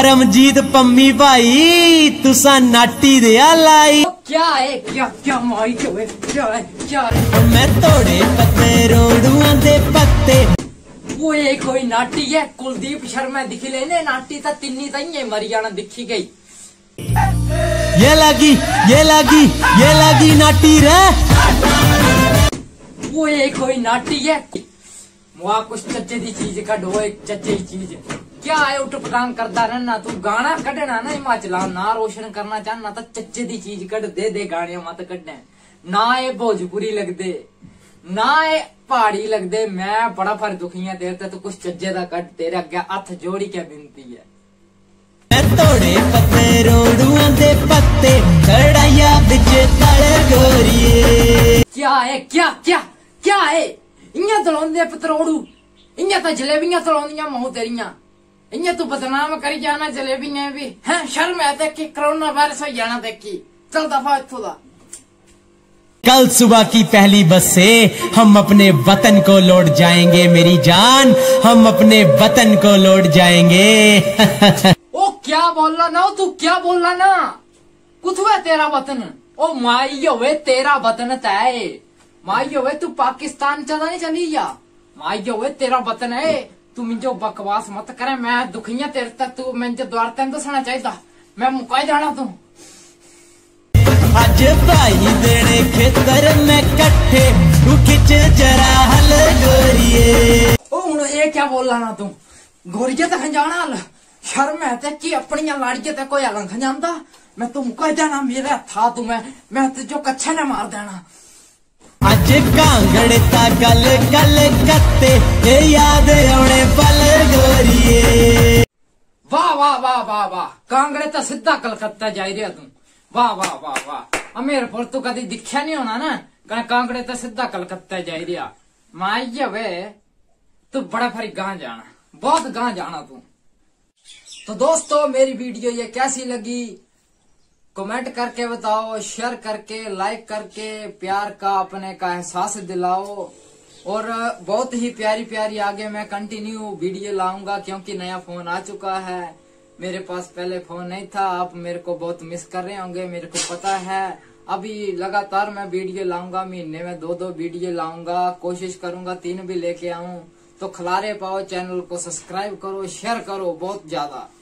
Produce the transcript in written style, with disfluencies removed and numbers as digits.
परमजीत पम्मी भाई तुसा नाटी दिया लाई। क्या है क्या क्या माई क्या है क्या है? मैं तोड़े पत्ते रोडुआ दे पत्ते। वो ये कोई नाटी है कुलदीप शर्मा दिखी लेने नाटी ता तिन्नी ताइये मरी जाना दिखी गई। ये लगी नाटी रे। वो ये कोई नाटी है वहाँ कुछ चच्चे दी चीज कढो एक चच्चे की चीज क्या है उठ पटांग करता रहना तू गाना कढ़ना ना हिमाचला ना रोशन करना चाहना तो चच्चे दी चीज कढ़ दे गाने मत कढ़ने ना ये भोजपुरी लगदे ना ये पहाड़ी लगदे। मैं बड़ा फर दुखी है तेरे तो कुछ चज्जे दा कढ़ तेरे अगे हथ जोड़ी क्या विनती है। मैं तोड़े पत्ते रोडुआ दे पत्ते कढ़ाइया बिच तल गोरिए। क्या है क्या क्या क्या है इयां तलोंदे पतरोड़ू इयां तो जलेबियां तलोंदियां महू तेरियां इयां तू बदनाम करी जाना जलेबियां भी हैं शर्म है देखी कोरोना वायरस हो जाना देखी चल दफा इत्थों दा। कल सुबह की पहली बस से हम अपने वतन को लौट जाएंगे मेरी जान, हम अपने वतन को लौट जाएंगे। ओ क्या बोलना ना तू क्या बोलना ना कुछ हुआ तेरा वतन ओ माई होवे तेरा वतन तय माई होवे तू पाकिस्तान चला नहीं चली जा माई होवे तेरा वतन है तू मिंजो बकवास मत करे मैं दुखिया तेरे तक तू मिंजो द्वार तेन दसना चाहिए मैं मुकाई जाना तू। आज भाई देने खेतर में कट्ठे तू खिच जरा हल गोरिए। ओ हुन ये क्या बोलना ना तू गोरिया तक जाना हल शर्म है ते की अपनी लाड़िया ते कोई हल खंजांदा मैं तू मुकाई जाना मेरे था तू मैं तुझो कच्छे ने मार देना। आज कांगड़े ता गल गल कत्ते ये याद आने पल गोरिए। वाह वाह वाह वाह वाह कांगड़े तो सीधा कलकत्ता जा रहा तू वाह वाह वाह वाह मेरे पर तू कदी दिखा नहीं होना ना कांगड़े तो सीधा कलकत्ता जा रहा माई वे तू बड़ा फरी गां जाना बहुत गां जाना तू। तो दोस्तों मेरी वीडियो ये कैसी लगी कमेंट करके बताओ शेयर करके लाइक करके प्यार का अपने का एहसास दिलाओ और बहुत ही प्यारी प्यारी आगे मैं कंटिन्यू वीडियो लाऊंगा क्योंकि नया फोन आ चुका है मेरे पास पहले फोन नहीं था। आप मेरे को बहुत मिस कर रहे होंगे मेरे को पता है। अभी लगातार मैं वीडियो लाऊंगा महीने में 2-2 वीडियो लाऊंगा कोशिश करूंगा 3 भी लेके आऊं। तो खिलारे पाओ चैनल को सब्सक्राइब करो शेयर करो बहुत ज्यादा।